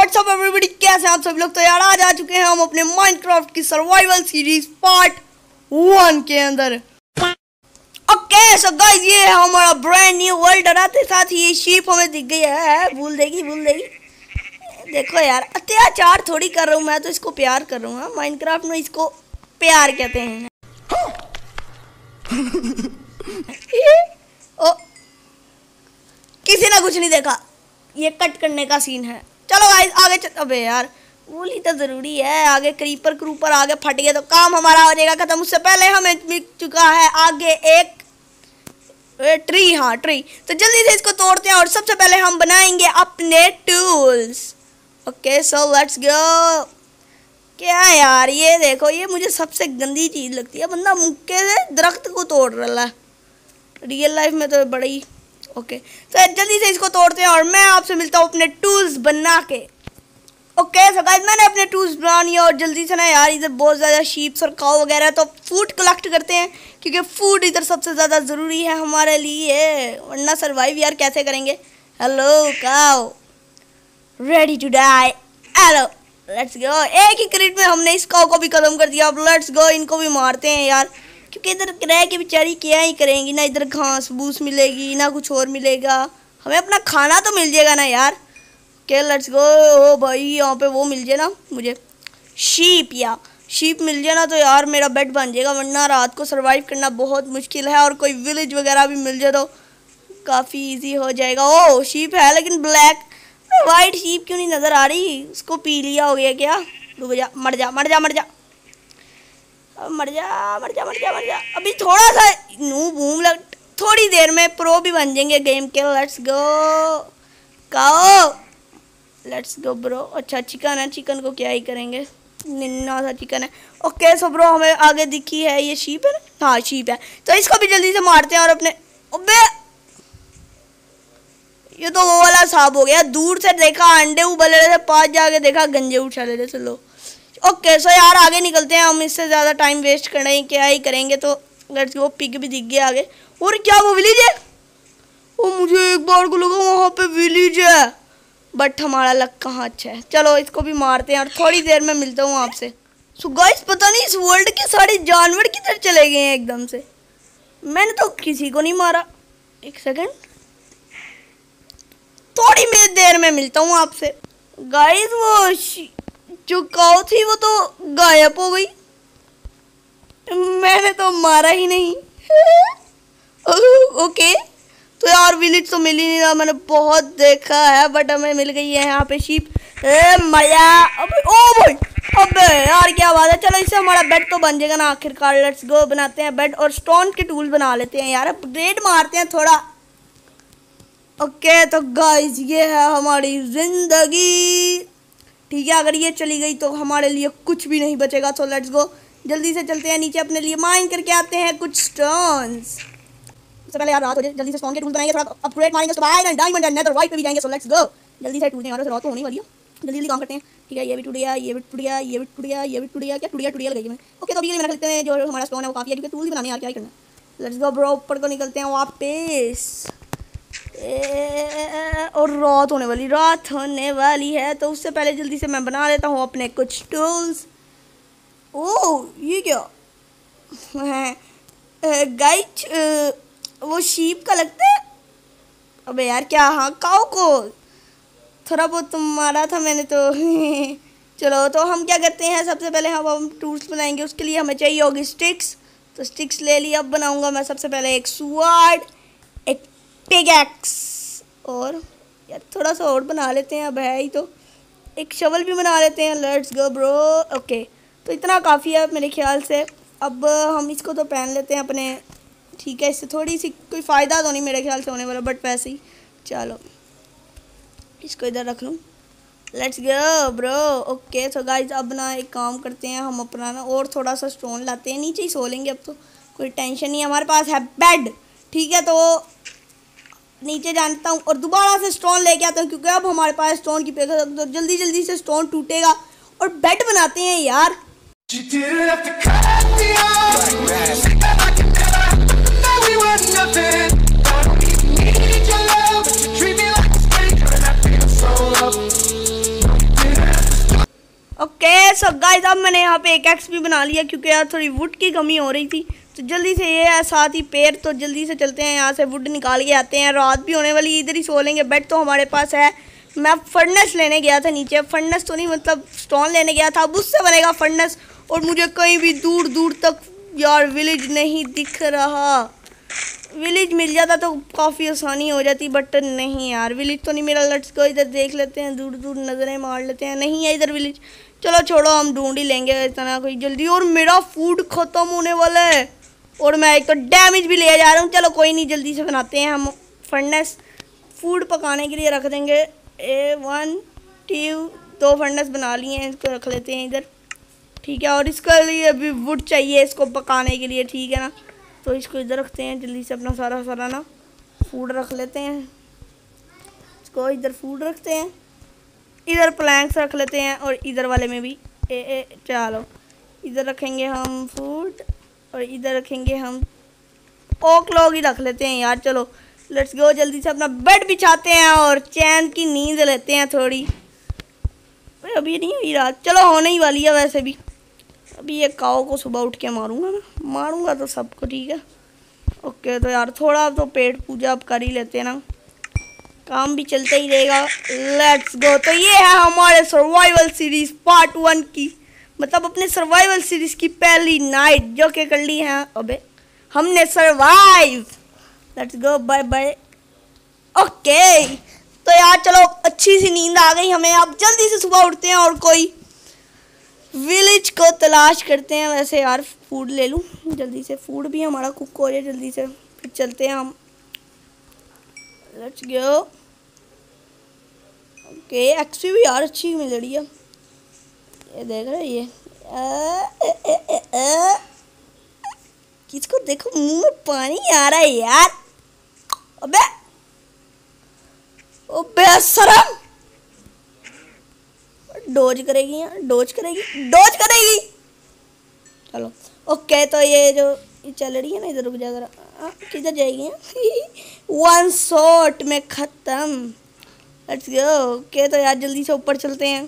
WhatsApp everybody, कैसे हैं आप सभी लोग। तो यार आज आ चुके हैं हम अपने माइनक्राफ्ट की सर्वाइवल सीरीज पार्ट 1 के अंदर। ओके सो गाइस, ये है हमारा ब्रांड न्यू वर्ल्ड। डराते साथ ही ये शीप हमें दिख गई है। भूल देगी। देखो यार, अत्याचार थोड़ी कर रहा हूँ मैं, तो इसको प्यार कर रहा हूँ। माइनक्राफ्ट में इसको प्यार कहते हैं। ओ, किसी ने कुछ नहीं देखा, ये कट करने का सीन है। चलो गाइस आगे अबे यार वोली तो जरूरी है। आगे क्रीपर आगे फट गया तो काम हमारा हो जाएगा खत्म। उससे पहले हमें मिल चुका है आगे एक ट्री। हाँ ट्री, तो जल्दी से इसको तोड़ते हैं और सबसे पहले हम बनाएंगे अपने tools. Okay so let's go. क्या यार ये देखो, ये मुझे सबसे गंदी चीज लगती है। बंदा मुक्के से दरख्त को तोड़ रहा है, रियल लाइफ में तो बड़ी ओके। तो जल्दी से इसको तोड़ते हैं और मैं आपसे मिलता हूँ अपने टूल्स बना के। ओके सो गाइस, मैंने अपने टूल्स बना लिए और जल्दी से ना यार इधर बहुत ज़्यादा शीप्स और काऊ वगैरह, तो फूड कलेक्ट करते हैं क्योंकि फूड इधर सबसे ज़्यादा ज़रूरी है हमारे लिए, वरना सर्वाइव यार कैसे करेंगे। Hello cow, ready to die. Hello let's go. एक ही क्रेट में हमने इस काऊ को भी खत्म कर दिया। अब लेट्स गो, इनको भी मारते हैं यार, क्योंकि इधर रह के बेचारी क्या ही करेंगी ना। इधर घास भूस मिलेगी ना कुछ और मिलेगा, हमें अपना खाना तो मिल जाएगा ना यार। के लेट्स गो। ओ भाई यहाँ पे वो मिल जाए ना मुझे, शीप मिल जाए ना तो यार मेरा बेड बन जाएगा, वरना रात को सरवाइव करना बहुत मुश्किल है। और कोई विलेज वगैरह भी मिल जाए तो काफ़ी इजी हो जाएगा। ओ शीप है लेकिन ब्लैक, वाइट शीप क्यों नहीं नज़र आ रही। उसको पी लिया हो गया क्या। डूब जा, मर जा। अभी थोड़ा सा घूम लग, थोड़ी देर में प्रो भी बन जाएंगे गेम के। Let's go cow, let's go bro. अच्छा चिकन है, चिकन को क्या ही करेंगे, निन्ना सा चिकन है। ओके सो ब्रो, हमें आगे दिखी है ये शीप है ना। हाँ शीप है, तो इसको भी जल्दी से मारते हैं और अपने अबे ये तो वो वाला सांप हो गया। दूर से देखा अंडे उबल रहे थे, पास जाके देखा गंजे उछाले रहे थे। लो ओके सो यार आगे निकलते हैं हम, इससे ज़्यादा टाइम वेस्ट करना क्या ही करेंगे। तो लेट्स गो। पिग भी दिख गया आगे। और क्या वो विलेज है। वो मुझे एक बार को लगा वहाँ पे विलेज है, बट हमारा लक कहाँ अच्छा है। चलो इसको भी मारते हैं और थोड़ी देर में मिलता हूँ आपसे। सो गाइस पता नहीं इस वर्ल्ड के सारे जानवर किधर चले गए हैं एकदम से। मैंने तो किसी को नहीं मारा। एक सेकेंड, थोड़ी देर में मिलता हूँ आपसे। गाइस वो जो काऊ थी वो तो गायब हो गई, मैंने तो मारा ही नहीं। ओके तो यार विलेज तो मिल ही नहीं रहा, मैंने बहुत देखा है बट हमें मिल गई है यहाँ पे शीप। मजा। अबे ओ भाई, अबे यार क्या बात है। चलो इससे हमारा बेड तो बन जाएगा ना आखिरकार। लेट्स गो, बनाते हैं बेड और स्टोन के टूल बना लेते हैं यार। अपग्रेड मारते हैं थोड़ा। ओके तो गाइस ये है हमारी जिंदगी, ठीक है। अगर ये चली गई तो हमारे लिए कुछ भी नहीं बचेगा। तो लेट्स गो, जल्दी से चलते हैं नीचे, अपने लिए माइन करके आते हैं कुछ स्टोन्स। सबसे पहले यार रात हो जाए, जल्दी से स्टोन के टूल बनाएंगे, थोड़ा अपग्रेड मारेंगे तो आयरन डायमंड एंड नेदरराइट पे भी जाएंगे। सो लेट्स गो, जल्दी से टूल रात तो होने वाली है, जल्दी काम करते हैं। ठीक है, ये भी टूट गया, ये भी टूट गया, ये भी टूट गया, ये भी टूट गया। क्या टूट गया लगी मैं। ओके तो अभी ये निकलते हैं, जो हमारा स्टोन है वो काफ़ी है क्योंकि टूल भी बनाने यार क्या करना। लेट्स गो ब्रो, ऊपर को निकलते हैं वापस। और रात होने वाली है, तो उससे पहले जल्दी से मैं बना लेता हूँ अपने कुछ टूल्स। ओह ये क्या है गाइस, वो शीप का लगता है। अबे यार क्या, हाँ काऊ को थोड़ा बहुत मारा था मैंने तो। चलो तो हम क्या करते हैं, सबसे पहले हम टूल्स बनाएंगे। उसके लिए हमें चाहिए होगी स्टिक्स, तो स्टिक्स ले ली। अब बनाऊंगा मैं सबसे पहले एक स्वॉर्ड, एक पिगैक्स, और यार थोड़ा सा और बना लेते हैं। अब है ही तो, एक शवल भी बना लेते हैं। Let's go bro. ओके तो इतना काफ़ी है मेरे ख्याल से। अब हम इसको तो पहन लेते हैं अपने, ठीक है। इससे थोड़ी सी कोई फ़ायदा तो नहीं मेरे ख्याल से होने वाला, बट वैसे ही। चलो इसको इधर रख लूँ। Let's go bro. ओके तो गाइस अब ना एक काम करते हैं, हम अपना ना और थोड़ा सा स्टोन लाते हैं, नीचे ही सो लेंगे। अब तो कोई टेंशन नहीं है, हमारे पास है बेड, ठीक है। तो नीचे जानता हूँ और दोबारा से स्टोन लेके आता हूँ, क्योंकि अब हमारे पास स्टोन की पेगा, तो जल्दी से स्टोन टूटेगा और बेड बनाते हैं यार। सो गाइस अब मैंने यहाँ पे एक एक्स भी बना लिया क्योंकि यार थोड़ी वुड की कमी हो रही थी। तो जल्दी से ये है साथ ही पेड़, तो जल्दी से चलते हैं यहाँ से वुड निकाल के आते हैं। रात भी होने वाली, इधर ही सो लेंगे। बेड तो हमारे पास है। मैं फर्नेस लेने गया था नीचे, फर्नेस तो नहीं मतलब स्टोन लेने गया था, अब उससे बनेगा फर्नेस। और मुझे कहीं भी दूर दूर तक यार विलेज नहीं दिख रहा। विलेज मिल जाता तो काफ़ी आसानी हो जाती, बट नहीं यार विलेज तो नहीं मिला। लेट्स गो इधर देख लेते हैं, दूर दूर नज़रें मार लेते हैं। नहीं है इधर विलेज, चलो छोड़ो हम ढूंढ ही लेंगे इतना कोई जल्दी। और मेरा फूड ख़त्म होने वाला है और मैं एक तो डैमेज भी ले जा रहा हूँ। चलो कोई नहीं, जल्दी से बनाते हैं हम फर्नेस। फूड पकाने के लिए रख देंगे 1 2 2 फर्नेस बना लिए हैं, इसको रख लेते हैं इधर, ठीक है। और इसके लिए अभी वुड चाहिए इसको पकाने के लिए, ठीक है ना। तो इसको इधर रखते हैं, जल्दी से अपना सारा ना फूड रख लेते हैं। इसको इधर फूड रखते हैं, इधर प्लैंक्स रख लेते हैं और इधर वाले में भी चलो इधर रखेंगे हम फूड और इधर रखेंगे हम ओक लॉग ही रख लेते हैं यार। चलो लेट्स गो, जल्दी से अपना बेड बिछाते हैं और चैन की नींद लेते हैं थोड़ी। अभी नहीं हुई रात, चलो होने ही वाली है वैसे भी। अभी ये काऊ को सुबह उठ के मारूंगा ना, मारूंगा तो सबको, ठीक है। ओके तो यार थोड़ा तो पेट पूजा अब कर ही लेते हैं ना, काम भी चलता ही रहेगा। Let's go. तो ये है हमारे सर्वाइवल सीरीज पार्ट 1 की, मतलब अपने सर्वाइवल सीरीज की पहली नाइट जो कि कर ली है। अबे हमने survive. Let's go, bye bye. Okay तो यार चलो अच्छी सी नींद आ गई हमें, अब जल्दी से सुबह उठते हैं और कोई विलेज को तलाश करते हैं। वैसे यार फूड ले लूँ जल्दी से, फूड भी हमारा कुक हो जाए जल्दी से, फिर चलते हैं हम। Let's go. ओके एक्चुअली भी यार अच्छी मिल रही है, ये देख रहे ये किसको देखो मुंह में पानी आ रहा है यार। अबे अबे शर्म, डोज करेगी यार, डोज करेगी। चलो ओके तो ये जो चल रही है ना, इधर रुक जा जरा, किधर जाएगी 1 शॉट में ख़त्म। Let's go. ओके तो यार जल्दी से ऊपर चलते हैं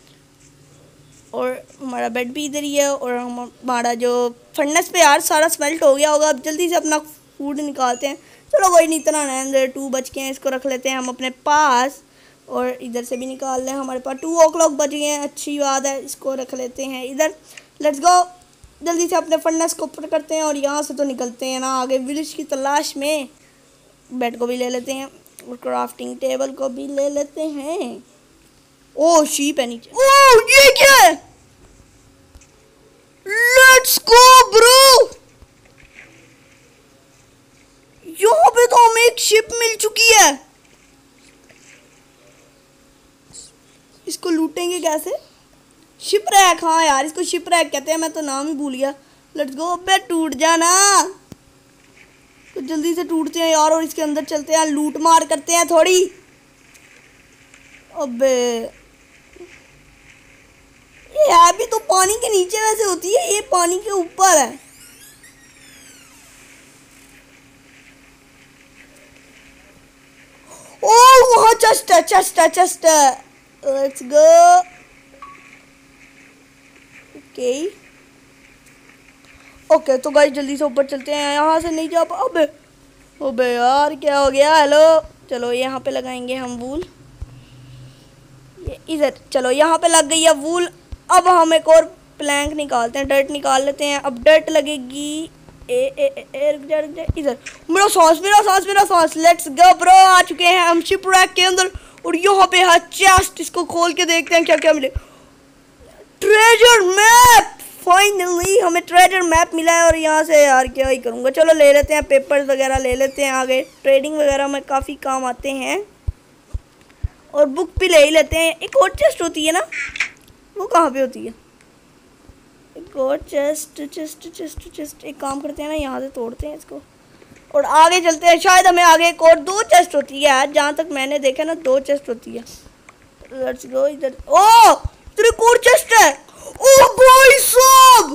और हमारा बेड भी इधर ही है और हमारा जो फर्नेस पे यार सारा स्मेल्ट हो गया होगा। अब जल्दी से अपना फूड निकालते हैं। चलो कोई नहीं, इतना नहीं, 2 बच के हैं, इसको रख लेते हैं हम अपने पास। और इधर से भी निकाल लें, हमारे पास 2 o'clock बच गए हैं, अच्छी बात है, इसको रख लेते हैं इधर। लेट्स गो, जल्दी से अपने फर्नेस को ऊपर करते हैं और यहाँ से तो निकलते हैं ना आगे विलेज की तलाश में। बेड को भी ले लेते हैं और क्राफ्टिंग टेबल को भी ले लेते हैं। ओह शीप है नीचे। ओह ये क्या है? लेट्स गो ब्रो, यहाँ पे तो हमें एक शिप मिल चुकी है। इसको लूटेंगे कैसे? शिपरैक, हाँ यार इसको शिपरैक कहते हैं, मैं तो नाम ही भूल गया। Let's go. अबे टूट जाना, तो जल्दी से टूटते हैं यार और इसके अंदर चलते हैं, लूट मार करते हैं थोड़ी। अबे ये है भी तो पानी के नीचे वैसे होती है, ये पानी के ऊपर है। ओह वहाँ चेस्ट है, चेस्ट है। Let's go. ओके तो गाइस जल्दी से ऊपर चलते हैं, यहाँ से नहीं जा पा। अबे यार क्या हो गया। हेलो चलो यहाँ पे लगाएंगे हम वूल, ये इधर। चलो यहाँ पे लग गई है वूल। अब हम एक और प्लैंक निकालते हैं, डर्ट निकाल लेते हैं। अब डर्ट लगेगी रुक जा इधर। मेरा सांस। लेट्स गो ब्रो, आ चुके हैं हम शिपरैक के अंदर और यहाँ पे है चेस्ट। इसको खोल के देखते हैं क्या क्या मिले। ट्रेजर मैप, फाइनली हमें ट्रेजर मैप मिला है। और यहाँ से यार क्या ही करूँगा, चलो ले लेते हैं, पेपर्स वगैरह ले लेते हैं, आगे ट्रेडिंग वगैरह में काफ़ी काम आते हैं। और बुक भी ले ही लेते हैं। एक और चेस्ट होती है ना, वो कहाँ पे होती है? एक और चेस्ट। एक काम करते हैं ना, यहाँ से तोड़ते हैं इसको और आगे चलते हैं। शायद हमें आगे एक और 2 चेस्ट होती है, जहाँ तक मैंने देखा ना 2 चेस्ट होती है। लेट्स गो इधर। ओह तेरे कोर चेस्ट है। ओह भाई साहब,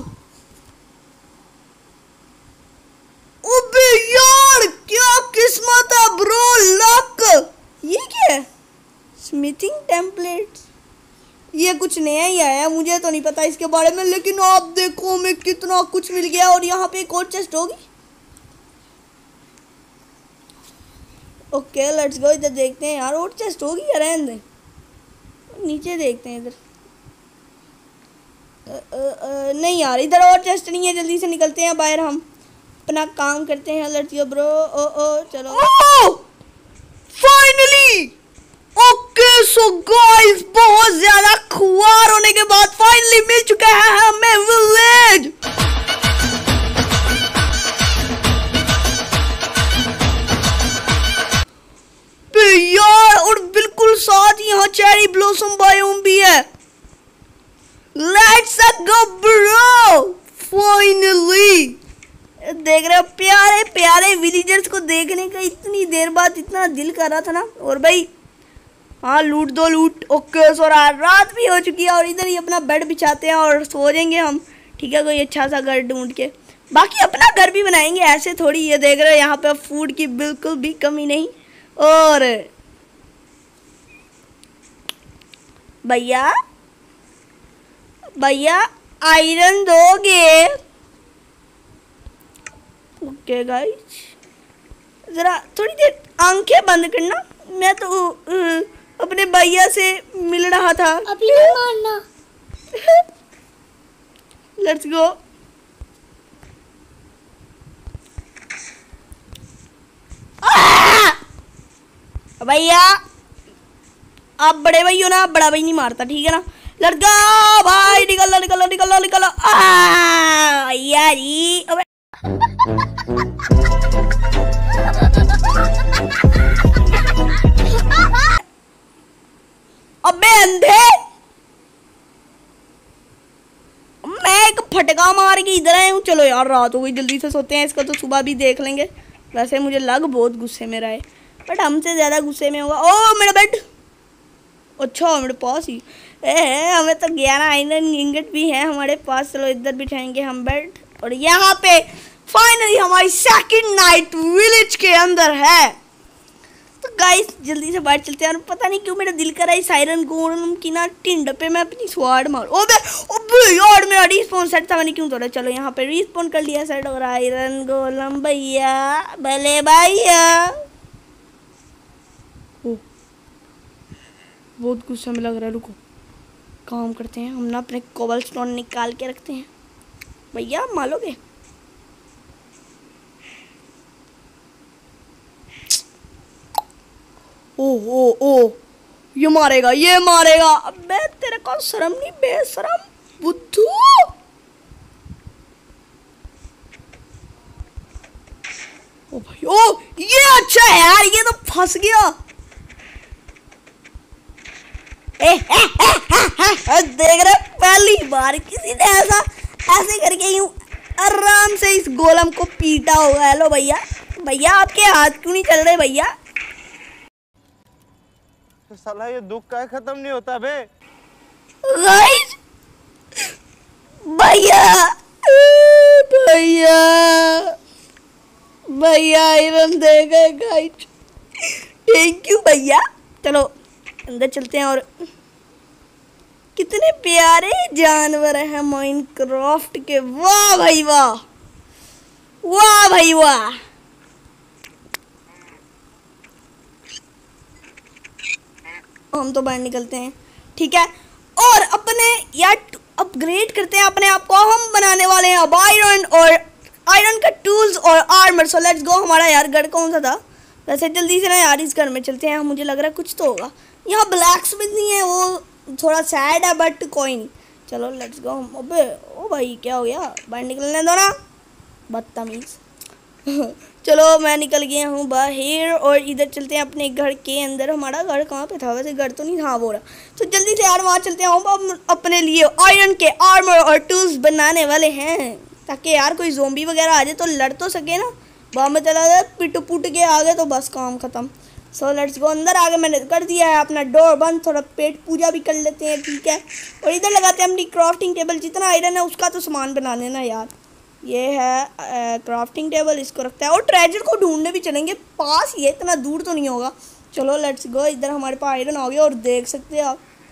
अबे यार क्या किस्मत है ब्रो, लक। ये क्या है? स्मिथिंग टेम्पलेट्स, ये कुछ नया ही आया, मुझे तो नहीं पता इसके बारे में, लेकिन आप देखो हमें कितना कुछ मिल गया। और यहाँ पे एक और चेस्ट होगी। ओके लेट्स गो, इधर देखते हैं यार, और चेस्ट होगी या रहने दें, नीचे देखते हैं इधर। नहीं यार इधर और चेस्ट नहीं है, जल्दी से निकलते हैं बाहर, हम अपना काम करते हैं। Let's go bro. चलो फाइनली। ओके सो गाइस, बहुत ज्यादा खुआर होने के बाद फाइनली मिल चुका है हमें विलेज। यार और बिल्कुल साथ यहाँ चेरी ब्लॉसम बायोम भी है। Let's go bro, finally. देख रहे हो प्यारे प्यारे विलेजर्स को देखने का इतनी देर बाद इतना दिल कर रहा था ना। और भाई हाँ लूट दो लूट। ओके सो रात भी हो चुकी है और इधर ही अपना बेड बिछाते हैं और सो जाएंगे हम। ठीक है, कोई अच्छा सा घर ढूंढ के, बाकी अपना घर भी बनाएंगे ऐसे थोड़ी। ये देख रहे हो यहाँ पे फूड की बिल्कुल भी कमी नहीं। और भैया भैया आयरन दोगे? ओके गाइस, जरा थोड़ी देर आंखें बंद करना, मैं तो अपने भैया से मिल रहा था। अभी नहीं मारना। Let's go. भैया आप बड़े भाई हो ना, बड़ा भाई नहीं मारता, ठीक है ना। लड़का भाई निकलो निकलो निकलो निकलो। भैया जी अबे अंधे, मैं एक फटका मार के इधर आया हूँ। चलो यार रात हो गई, जल्दी से सोते हैं, इसको तो सुबह भी देख लेंगे। वैसे मुझे लग बहुत गुस्से में रहा है, बट हमसे ज़्यादा गुस्से में होगा। ओ मेरा बेड, अच्छा मेरे पास ही हमें तो 11 आयरन इंगट भी है हमारे पास। चलो इधर बिठाएंगे हम बेड। और यहाँ पे फाइनली हमारी सेकंड नाइट विलेज के अंदर है। तो गाइस जल्दी से बाहर चलते हैं। और पता नहीं क्यों मेरा दिल कर रहा है इस आयरन गोलम की ना टिंड पे मैं अपनी स्वाड मारूं। ओबे यार मेरा रिस्पॉन सेट था, मैंने क्यों तोड़ा। चलो यहाँ पे रिस्पॉन कर लिया सेट। और आयरन गोलम भैया, भले भैया, बहुत गुस्सा में लग रहा है। रुको काम करते हैं हम ना, अपने कोबलस्टोन निकाल के रखते हैं। भैया मालोगे? ओ ये मारेगा ये मारेगा। अबे तेरे को शर्म नहीं, बेशरम बुद्धू। ओ भाई ओ ये अच्छा है यार, ये तो फंस गया। देख रहे पहली बार किसी ने ऐसे करके यूं आराम से इस गोलम को पीटा होगा। हेलो भैया, भैया आपके हाथ क्यों नहीं चल रहे भैया? तो साला ये दुख का खत्म नहीं होता बे। गाइस भैया भैया भैया आयरन दे गए गाइस, थैंक यू भैया। चलो अंदर चलते हैं। और कितने प्यारे जानवर हैं माइनक्राफ्ट के। वाह भाई वाह, वाह भाई वाह। हम तो बाहर निकलते हैं, ठीक है। और अपने यार अपग्रेड करते हैं अपने आप को। हम बनाने वाले हैं अब आयरन और आयरन का टूल्स और आर्मर। सो लेट्स गो। हमारा यार घर कौन सा था वैसे? जल्दी से ना यार इस घर में चलते हैं। मुझे लग रहा है कुछ तो होगा। यहाँ ब्लैक स्मिथ नहीं है, वो थोड़ा सैड है, बट कोई नहीं। चलो लेट्स गो। अबे ओ भाई क्या हो गया? बाहर निकलने दो ना, बदतमीज। चलो मैं निकल गया हूँ बाहर। और इधर चलते हैं अपने घर के अंदर। हमारा घर कहाँ पे था वैसे? घर तो नहीं था वो रहा। तो जल्दी से यार वहाँ चलते हैं। हम अपने लिए आयरन के आर्मर और टूल्स बनाने वाले हैं, ताकि यार कोई ज़ोंबी वगैरह आ जाए तो लड़ तो सके ना। वहाँ में चला जाए पिट पुट के आ गए तो बस काम ख़त्म। So let's go. अंदर आगे मैंने कर दिया है अपना डोर बंद। थोड़ा पेट पूजा भी कर लेते हैं, ठीक है। और इधर लगाते हैं अपनी क्राफ्टिंग टेबल। जितना आयरन है उसका तो सामान बना लेना यार। ये है क्राफ्टिंग टेबल, इसको रखता है। और ट्रेजर को ढूंढने भी चलेंगे, पास ये इतना दूर तो नहीं होगा। चलो लेट्स गो। इधर हमारे पास आयरन आ गया और देख सकते हैं आप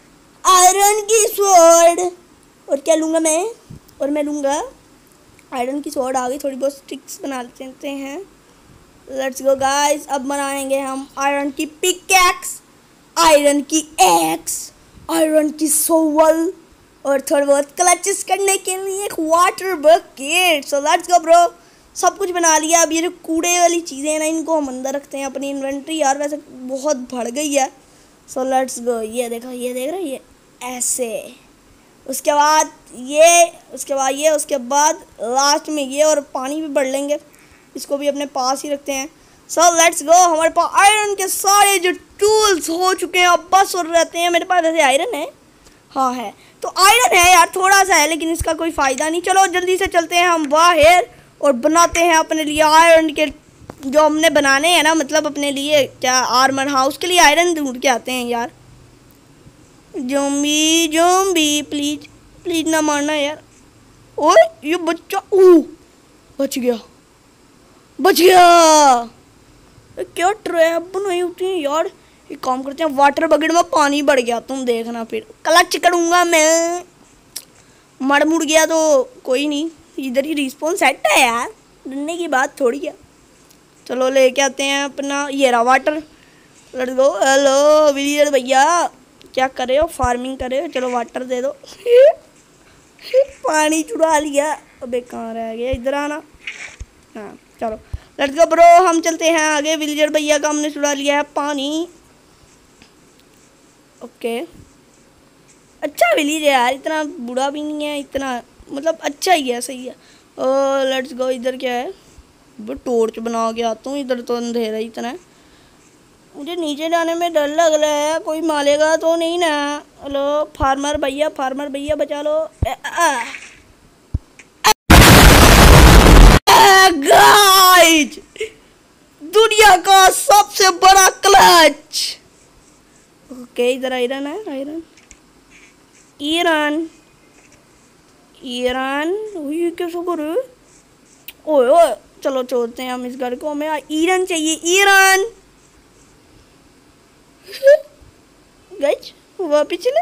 आयरन की स्वॉर्ड। और क्या लूँगा मैं? और मैं लूँगा आयरन की स्वॉर्ड। आगे थोड़ी बहुत स्टिक्स बना लेते हैं। Let's go guys. अब बनाएंगे हम आयरन की पिकैक्स, आयरन की एक्स, आयरन की सोवल और थोड़ा बहुत क्लचेस करने के लिए एक water bucket. So let's go bro. सब कुछ बना लिया। अब ये जो कूड़े वाली चीज़ें हैं ना, इनको हम अंदर रखते हैं अपनी इन्वेंट्री। यार वैसे बहुत बढ़ गई है। So let's go. ये देखो, ये देख रहे हो, ये ऐसे। उसके बाद ये, उसके बाद ये, उसके बाद लास्ट में ये, और पानी भी भर लेंगे। इसको भी अपने पास ही रखते हैं। So let's go. हमारे पास आयरन के सारे जो टूल्स हो चुके हैं, अब बस और रहते हैं। मेरे पास वैसे आयरन है, हाँ है, तो आयरन है यार, थोड़ा सा है, लेकिन इसका कोई फ़ायदा नहीं। चलो जल्दी से चलते हैं हम बाहर और बनाते हैं अपने लिए आयरन के जो हमने बनाने हैं ना, मतलब अपने लिए क्या आर्मर हाउस के लिए आयरन ढूंढ के आते हैं यार। ज़ॉम्बी ज़ॉम्बी प्लीज प्लीज ना मारना यार। ओए ये बच्चा, बच गया, बच गया। क्या ट्रैप बनाई होती है यार। एक काम करते हैं, वाटर बकेट में पानी बढ़ गया, तुम देखना फिर क्लच करूँगा मैं। मर मुड़ गया तो कोई नहीं, इधर ही रिस्पॉन्स सेट है यार, डरने की बात थोड़ी है। चलो लेके आते हैं अपना ये रहा वाटर। Let's go. हेलो विलियर भैया, क्या कर रहे हो? फार्मिंग कर रहे हो? चलो वाटर दे दो। पानी चुरा लिया। अबे कहाँ रह गया, इधर आना। हाँ चलो लेट्स गो ब्रो। हम चलते हैं आगे। विलियर भैया का हमने चुरा लिया है पानी। ओके अच्छा विलेज है यार, इतना बुरा भी नहीं है, इतना मतलब अच्छा ही है, सही है। Let's go. इधर क्या है? वो टॉर्च बना के आता हूँ। इधर तो अंधेरा ही इतना है, मुझे नीचे जाने में डर लग रहा है। कोई मारेगा तो नहीं ना? हेलो फार्मर भैया, फार्मर भैया बचा लो। गाइस, दुनिया का सबसे बड़ा क्लच। ओके इधर आयरन है, आयरन ईरान ईरान। ये कैसे करे? ओए ओए चलो छोड़ते हैं हम इस घर को, हमें ईरान चाहिए, ईरान। गाइस वापिस चले,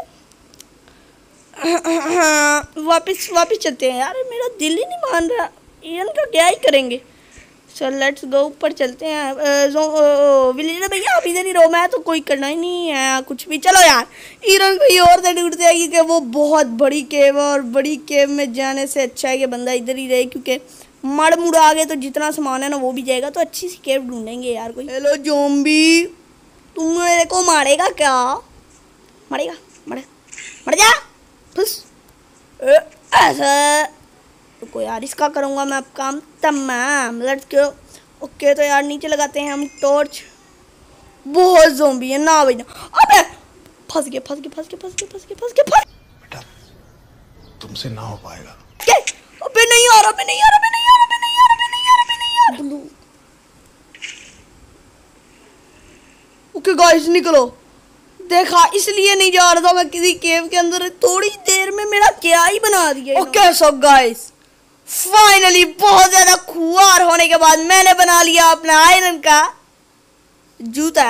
वापिस वापिस चलते हैं यार। मेरा दिल ही नहीं मान रहा, ईरान का क्या ही करेंगे। चल लेट्स गो, ऊपर चलते हैं। विलेजर भैया आप इधर ही रहो, मैं तो कोई करना ही नहीं है कुछ भी। चलो यार ईरान को और से ढूंढते हैं क्योंकि वो बहुत बड़ी केव है, और बड़ी केव में जाने से अच्छा है कि बंदा इधर ही रहे, क्योंकि मड़ मुड़ आ गए तो जितना सामान है ना वो भी जाएगा। तो अच्छी सी केव ढूंढेंगे यार कोई। हेलो ज़ॉम्बी, तुम मेरे को मारेगा क्या? मारेगा? मर जा बस। ऐसा तो यार इसका करूँगा मैं अब काम तमाम। Let's go. ओके तो यार नीचे लगाते हैं हम टॉर्च। बहुत ज़ॉम्बी है ना भाई ना। अबे फंस गया, फंस गया, फंस गया, फंस गया, फंस गया, फंस गया, फंस। बेटा तुमसे ना हो पाएगा। क्या? अबे नहीं आ रहा, अबे नहीं आ रहा, अबे नहीं आ रहा, अबे नहीं आ रहा, अबे नहीं आ रहा, अबे नहीं आ रहा। ब्लू। ओके गाइस निकलो। देखा इसलिए नहीं जा रहा था मैं किसी केव के अंदर, थोड़ी देर में मेरा क्या ही बना दिया। ओके सो गाइस फाइनली बहुत ज्यादा खुआर होने के बाद मैंने बना लिया अपना आयरन का जूता।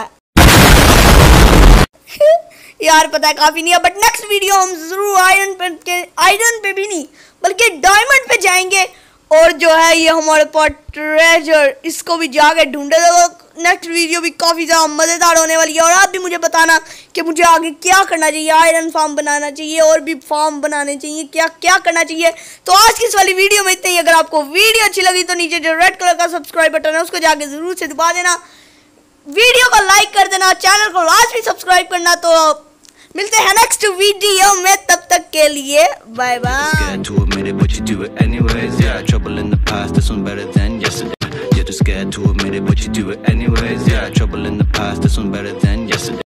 यार पता है काफी नहीं है, बट नेक्स्ट वीडियो हम जरूर आयरन पे भी नहीं बल्कि डायमंड पे जाएंगे। और जो है ये हमारे पास ट्रेजर, इसको भी जाके ढूंढे। तो नेक्स्ट वीडियो भी काफ़ी ज़्यादा मज़ेदार होने वाली है। और आप भी मुझे बताना कि मुझे आगे क्या करना चाहिए, आयरन फार्म बनाना चाहिए और भी फार्म बनाने चाहिए, क्या क्या करना चाहिए। तो आज की इस वाली वीडियो में इतना ही। अगर आपको वीडियो अच्छी लगी तो नीचे जो रेड कलर का सब्सक्राइब बटन है उसको जाके ज़रूर से दबा देना, वीडियो को लाइक कर देना, चैनल को लाजमी सब्सक्राइब करना। तो मिलते हैं नेक्स्ट वीडियो में, तब तक के लिए bye bye. Do it anyways, yeah, trouble in the past, this one better than yesterday. You're too scared to admit it, but you do it anyways, yeah, trouble in the past, this one better than yesterday.